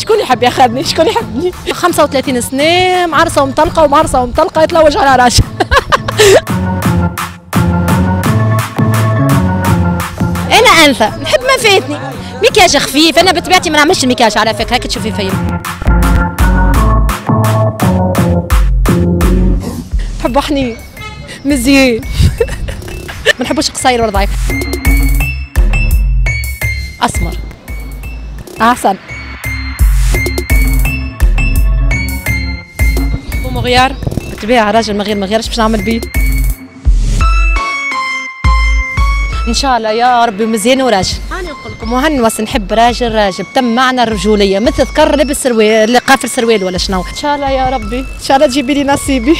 شكون يحب ياخذني؟ شكون يحبني؟ 35 سنه معرسه ومطلقه ومعرسه ومطلقه يتلوج على راسي. انا انثى نحب ما فاتني، مكياج خفيف، انا بطبيعتي ما نعملش المكياج على فكره، هيك تشوفي فيا. نحبو حنين مزيان. ما نحبوش قصير ولا ضعيف. اسمر احسن. ومغيار بالطبيعه، راجل من غير مغيار اش باش نعمل بيه؟ ان شاء الله يا ربي مزيان وراجل. انا نقول لكم مهنوس نحب راجل بتم معنى الرجوليه، مثل ذكر لبس سروال اللي قافل سروال ولا شنو. ان شاء الله يا ربي، ان شاء الله تجيبي لي نصيبي.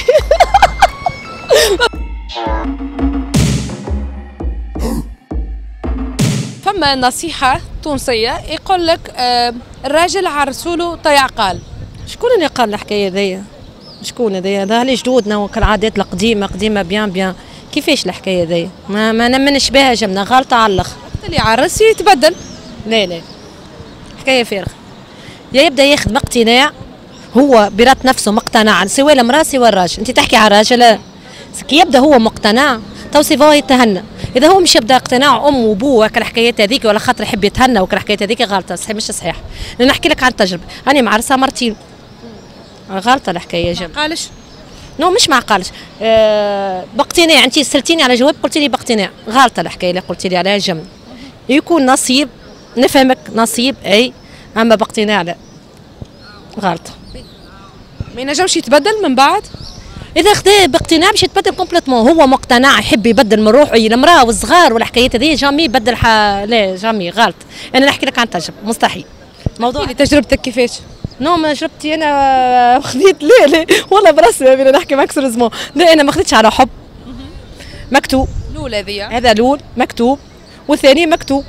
فما نصيحه تونسيه يقول لك الراجل عرسوله طيعقال. شكون اللي قال الحكايه ذي؟ شكون هذايا؟ هذا لي جدودنا وكالعادات القديمه قديمه بيان. كيفاش الحكايه ذي؟ ما نمنش بها جمنا غلطه على الاخر. اللي عرس يتبدل. لا حكايه فارغه. يا يبدا ياخذ مقتناع، هو برات نفسه مقتنع سواء المراه سواء الراجل. انت تحكي على الراجل كي يبدا هو مقتنع توصيفه يتهنى. اذا هو مش يبدا اقتناع امه وابوه الحكايات هذيك ولا خاطر يحب يتهنى والحكايات هذيك غلطه، صحيح مش صحيح. انا نحكي لك عن التجربه، انا معرسه مرتين. غلطه الحكايه جم. قالش؟ نو مش ما قالش. باقتناع، انت سلتيني على جواب قلتي لي باقتناع، غلطه الحكايه اللي قلتي لي عليها جم. يكون نصيب، نفهمك نصيب اي، اما باقتناع لا. غلطه. ما ينجمش يتبدل من بعد؟ اذا خذا باقتناع باش يتبدل كومبليتمون، هو مقتنع يحب يبدل من روحه المراه والصغار والحكايات هذه جامي يبدل لا جامي غلط. انا نحكي لك عن تجربه مستحيل. موضوع تجربتك كيفاش؟ نو ما جربتي انا خذيت لا والله برسمي بينا نحكي معك سيريزمون، لا انا ما خذيتش على حب مكتوب. الاولى ذي هذا الاول مكتوب والثاني مكتوب.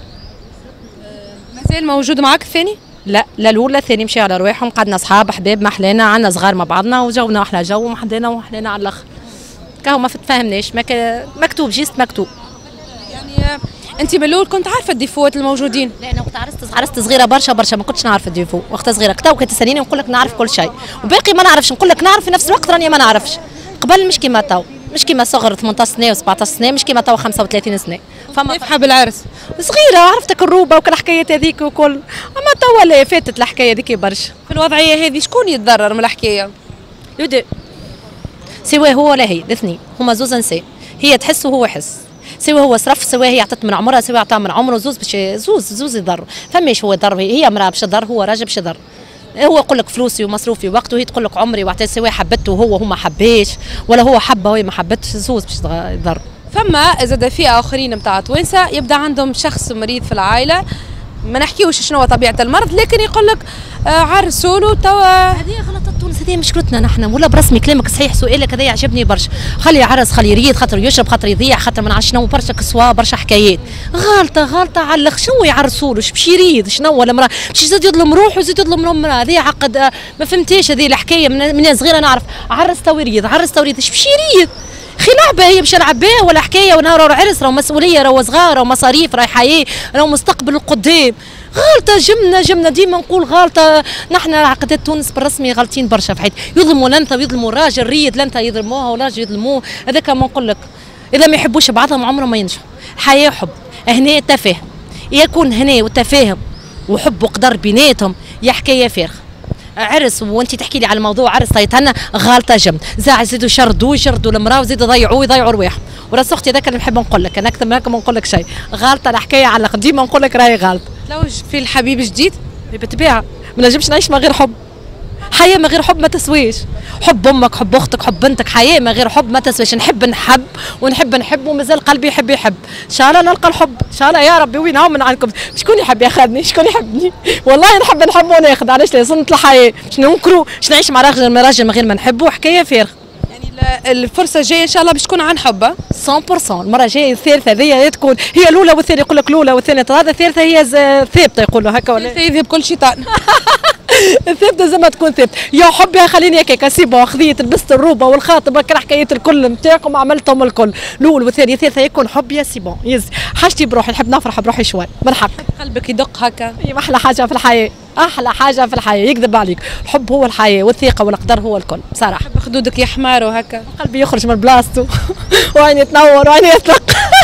مازال موجود معك الثاني؟ لا الاول لا الثاني مشي على رواحهم، قعدنا اصحاب احباب ما احلانا، عندنا صغار مع بعضنا وجونا احلى جو وحدينا على الاخر. كاهو ما تفهمناش مكتوب جيست مكتوب. يعني انت من الاول كنت عارفه الديفوات الموجودين؟ لا انا كنت عرست صغيره برشا ما كنتش نعرف الديفو، وقتها صغيره كنت تساليني نقول لك نعرف كل شيء، وباقي ما نعرفش نقول لك نعرف في نفس الوقت راني ما نعرفش. قبل مش كيما تو، مش كيما صغر 18 سنه و17 سنه، مش كيما تو 35 سنه. فما فرحه بالعرس صغيره عرفتك الروبه وكل الحكايات هذيك وكل، اما تو لا فاتت الحكايه هذيك برشا. في الوضعيه هذه شكون يتضرر من الحكايه؟ يودي سواء هو ولا هي الاثنين، هما زوز نساء، هي تحس وهو يحس، سواء هو صرف سواء هي عطت من عمرها سواء عطاها من عمره، زوز باش زوز يضروا. فماش هو يضر، هي امراه باش تضر، هو راجل باش يضر. هو يقول لك فلوسي ومصروفي ووقته، وهي تقول لك عمري وعطيت، سواء حبته وهو ما حباش ولا هو حبها وهي ما حبتش، زوز باش يضر. فما زاد فئه اخرين نتاع توانسه يبدا عندهم شخص مريض في العائله، ما نحكيوش شنو هو طبيعه المرض، لكن يقول لك عرسولو توا. هذه غلطه تونس، هذه مشكلتنا نحن. ولا برسمي كلامك صحيح، سؤالك هذا يعجبني برشا، خلي يعرس خلي يريد، خاطر يشرب خاطر يضيع خاطر ما نعرفش شنو، برشا كسوه برشا حكايات. غلطه على الاخر. شنو يعرسولو؟ باش يريد شنو؟ ولا مراه باش يزيد يظلم روحه ويزيد يظلم المراه؟ هذه عقد ما فهمتيش هذه الحكايه. من صغيره نعرف عرس تو يريد اش باش يريد؟ خي لعبه هي باش نلعب بها ولا حكايه؟ ونهار عرس راهو مسؤوليه، راهو صغار، راهو مصاريف، راهي حياه، راهو مستقبل القدام. غلطه جمنا ديما نقول غلطه. نحن عقدات تونس بالرسمي غالطين برشا في حياتي، يظلموا الانثى ويظلموا الراجل، ريد الانثى يظلموها والراجل يظلموه. هذاك ما نقول لك، اذا ما يحبوش بعضهم عمرهم ما ينجحوا. الحياه حب، هنا تفاهم، يكون هنا وتفاهم وحب وقدر بيناتهم يا حكايه فارغه. عرس وانت تحكي لي على موضوع عرس يتهنى، غلطه جم. يزيدوا يشردوا المراه ويزيدوا يضيعوا رواحهم. وراس اختي هذاك اللي نحب نقول لك، انا اكثر من هكا ما نقول لك شيء. غلطه الحكايه على ديما نقول لك راهي غلط. لوج في الحبيب جديد بالطبيعه، ما نجمش نعيش من غير حب. حياه من غير حب ما تسويش. حب امك، حب اختك، حب بنتك، حياه من غير حب ما تسويش. نحب نحب ونحب نحب ومازال قلبي يحب. ان شاء الله نلقى الحب ان شاء الله يا ربي. وين هو من عندكم؟ شكون يحب ياخذني؟ شكون يحبني؟ والله نحب وناخذ. علاش لا؟ سنه الحياه باش ننكروا باش نعيش مع راجل من غير ما نحبه؟ حكايه فارغه. يعني الفرصه الجايه ان شاء الله باش تكون عن حب 100%. المره الجايه الثالثه هذه تكون هي الاولى والثانيه يقول لك الاولى والثانيه هذا، الثالثه هي ثابته يقولوا هكا ولا يذهب كل شيطان. الثابته زعما تكون ثابته. يا حبي خليني هكاك سي بون، خذيت لبست الروبه والخاطب هكا الحكايات الكل نتاعكم عملتهم الكل، الاول والثاني الثالثه يكون حب يا سي بون. حاجتي بروحي، نحب نفرح بروحي شوي من حق. قلبك يدق هكا، هي احلى حاجه في الحياه. احلى حاجه في الحياه، يكذب عليك. الحب هو الحياه والثقه والقدر هو الكل بصراحه. خدودك يحمروا هكا، قلبي يخرج من بلاصتو وعيني تنور وعيني يطلق.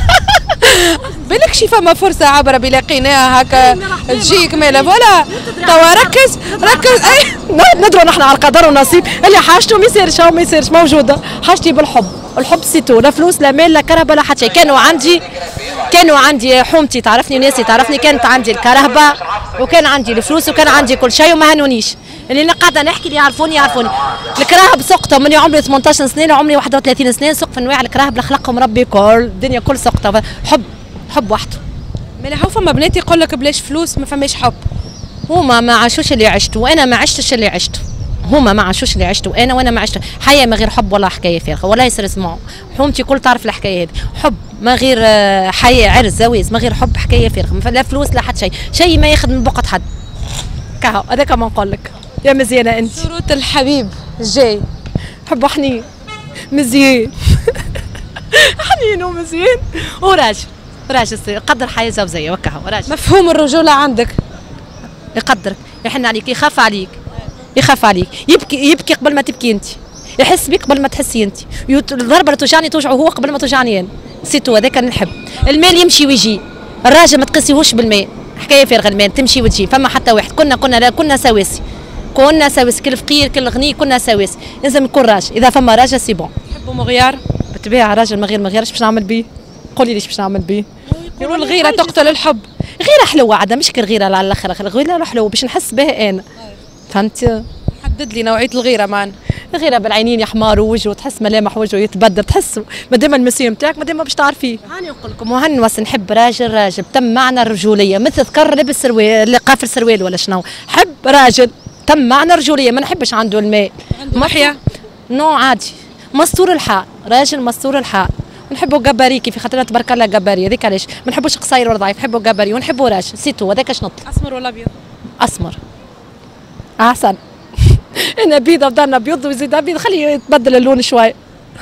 بالك شي فما فرصه عبره بلاقيناها هكا تجيك مالا فوالا توا ركز اي ندروا نحن على القدر والنصيب اللي حاجته ما يصيرش او ما يصيرش موجوده. حاجتي بالحب، الحب سيتو، لا فلوس لا مال لا كرهبه لا حتى شيء. كانوا عندي حومتي تعرفني وناسي تعرفني، كانت عندي الكرهبه وكان عندي الفلوس وكان عندي كل شيء وما هنونيش. اللي انا قاعده نحكي اللي يعرفوني. الكراهب سقطه من عمري 18 سنه لعمري 31 سنه، سقف انواع الكراهب اللي خلقهم ربي كل الدنيا كل سقطه. حب وحده. مالا هو فما بنات يقول لك بلاش فلوس ما فماش حب. هما ما عاشوش اللي عشته وانا ما عشتش اللي عشته. هما ما عاشوش اللي عشته انا وانا ما عشته. حياه ما غير حب ولا حكايه فارغه ولا سيريزمون. حومتي كل تعرف الحكايه هذه. حب ما غير حياه، عرس، زواج، ما غير حب حكايه فارغه. لا فلوس لا حتى شيء ما ياخذ من بقعه حد. كهو هذاك ما نقول لك يا مزيانه انت. شروط الحبيب الجاي؟ حب حنين مزيان. حنين ومزيان وراجل قدر حياه زوجيه وكهو راجل. مفهوم الرجوله عندك؟ يقدرك، يحن عليك، يخاف عليك، يبكي قبل ما تبكي انت، يحس بك قبل ما تحسي انت، الضربه اللي توجعني توجعه هو قبل ما توجعني انا. سيتو هذاك نحب. المال يمشي ويجي، الراجل ما تقيسيهوش بالمال، حكايه فارغه. المال تمشي وتجي، فما حتى واحد. كنا سواسي كل فقير كل غني كنا سواسي. لازم يكون راجل، اذا فما راجل سي بون. تحبوا مغيار؟ بالطبيعه راجل من غير ايش باش نعمل بيه؟ قولي لي ايش باش نعمل بيه؟ يقولوا الغيره تقتل الحب. غيره حلوه عاده، مش كالغيره على الاخر، الغيره حلوه باش نحس بها انا. فهمتي؟ حدد لي نوعيه الغيره معنا. الغيره بالعينين يا حمار ووجهه، تحس ملامح وجهه يتبدل، تحسه مادام المسيو نتاعك مادام باش تعرفيه. هاني نقول لكم مهنوس نحب راجل تم معنى الرجوليه، مثل ذكر لبس سروال قافل سروال ولا شنو. حب راجل تم معنى الرجوليه، ما نحبش عنده الماء. محيا؟ نو عادي، مستور الحال، راجل مستور الحال. نحبوا جباري كيف خاطر تبارك الله جباري. هذيك علاش ما نحبوش قصير ولا ضعيف، نحبوا جباري ونحبوا راجل سيتو. هذاك اش نطلب. اسمر ولا ابيض؟ اسمر احسن. انا بيضه بدنا بيض ويزيد ابيض، خليه يتبدل اللون شوي.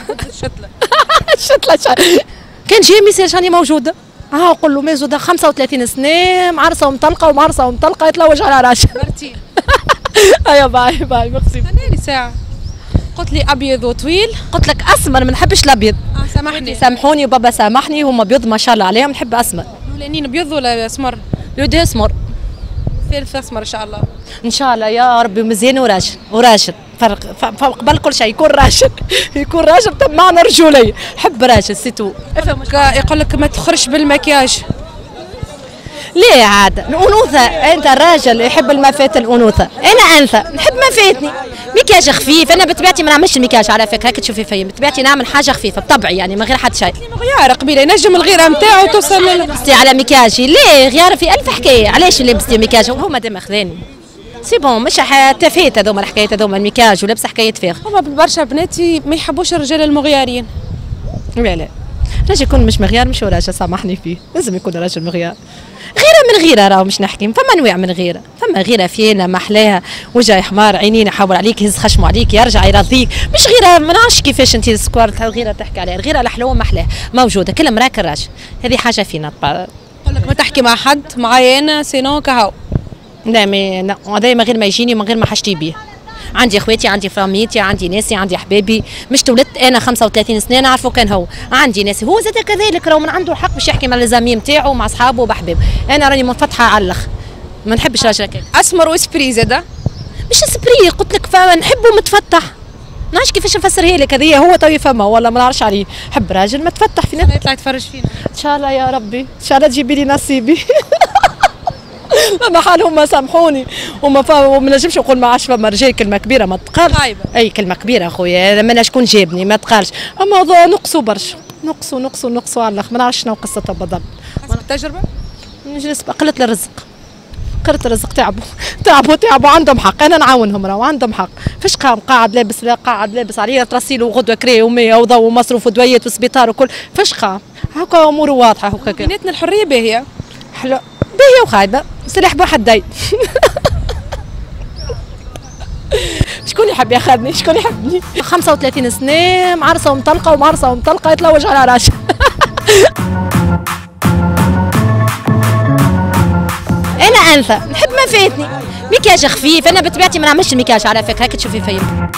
الشتله كان جاي ميساج راني موجوده. قول له موجوده 35 سنه، معرسه ومطلقه يتلوج على راسي. مرتين. ايوه باي ميرسي. خليني ساعه. قلت لي ابيض وطويل. قلت لك اسمر، ما نحبش الابيض. سامحني. سامحوني وبابا سامحني، هما بيض ما شاء الله عليهم، نحب اسمر. الاولانيين بيض ولا اسمر؟ يودي اسمر. الثالث اسمر ان شاء الله. ان شاء الله يا ربي. مزيان وراجل فرق قبل كل شيء يكون راجل تم معنى رجوليه. حب راجل سيتو. يقول لك ما تخرجش بالمكياج. ليه عاد الانوثه؟ انت الراجل يحب المفات الانوثه، انا انثى نحب ما فاتني. مكياج خفيف، انا بطبيعتي ما نعملش المكياج على فكره، هيك تشوفي فيا بطبيعتي نعمل حاجه خفيفه بطبعي يعني من غير حتى شيء. غيار قبيله ينجم الغيره نتاعو توصل لبستي على مكياجي. ليه غيار في ألف حكايه، علاش لبستي مكياج؟ هو مادام خذاني سي بون، مش تفيت هذوما الحكايات هذوما المكياج ولبس حكايه فارغ. هما برشا بناتي ما يحبوش الرجال المغيارين. لا راجل يكون مش مغيار مش راجل، سامحني فيه، لازم يكون راجل مغيار. غيره من غيره راهو مش نحكي، فما انواع من غيره، فما غيره فينا محلاها، وجهي حمار، عينين يحاول عليك، يهز خشمه عليك، يرجع يرضيك، مش غيره ما نعرفش كيفاش انت السكوار غيره تحكي عليها. الغيره الحلوه محلاها موجوده، كل امراه كالراجل، هذه حاجه فينا. يقول لك ما تحكي مع حد، معايا انا سينو كهو. لا هذا من غير ما يجيني، من غير ما حاجتي بيه. عندي اخواتي، عندي فاميتي، عندي ناسي، عندي احبابي. مش تولدت انا 35 سنه نعرفه كان هو، عندي ناسي، هو زاد كذلك راهو من عنده الحق باش يحكي مع الزميل نتاعو ومع اصحابه وبحبابه. انا راني منفتحه على الاخر، ما نحبش راجل هكاك. اسمر واسبري زاده؟ مش سبري، قلت لك نحبه متفتح. ما نعرفش كيفاش نفسرها لك، هذه هو تو يفهمها ولا ما نعرفش عليه. حب راجل متفتح فينا. يطلع يتفرج فينا ان شاء الله يا ربي، ان شاء الله تجيبي لي نصيبي. ما حالهم سامحوني وما نجمش نقول ما عادش فما رجال، كلمه كبيره ما تقال. اي كلمه كبيره اخويا، لما انا شكون جابني ما تقالش. اما نقصوا برشا، نقصوا على الاخر، ما نعرفش شنو قصتها بالضبط. حسب التجربه نجلس قله الرزق، تعبوا عندهم حق، انا نعاونهم راهو عندهم حق. فاش قاعد لابس عليه ترسيلو غدوه كري و100 وضوء ومصروف ودويات وسبيطار وكل. فاش هكا اموره واضحه هكا. بيناتنا الحريه باهيه، حلو باهيه وخايبه، سلاح بوحدين. شكون يحب ياخذني؟ شكون يحبني؟ 35 سنه، معرسه ومطلقه يتلوج على راسي. انا انثى نحب ما فاتني، مكياج خفيف، انا بطبيعتي ما نعملش المكياج على فكره، هيك تشوفي فيا.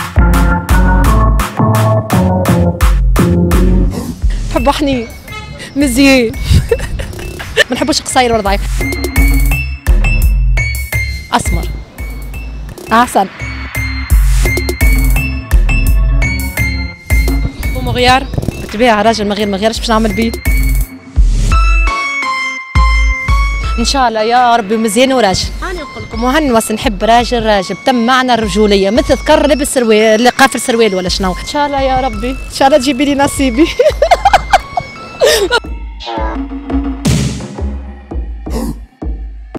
نحبه حنين مزيان. ما نحبوش قصير ولا ضعيف. اسمر احسن. ومغيار بالطبيعه راجل من غير مغيار باش نعمل بيه. ان شاء الله يا ربي مزيان وراجل. انا نقول لكم مهنوس نحب راجل بتم معنى الرجوليه، مثل ذكر لبس سروال قافل سروال ولا شنو. ان شاء الله يا ربي، ان شاء الله تجيبي لي نصيبي.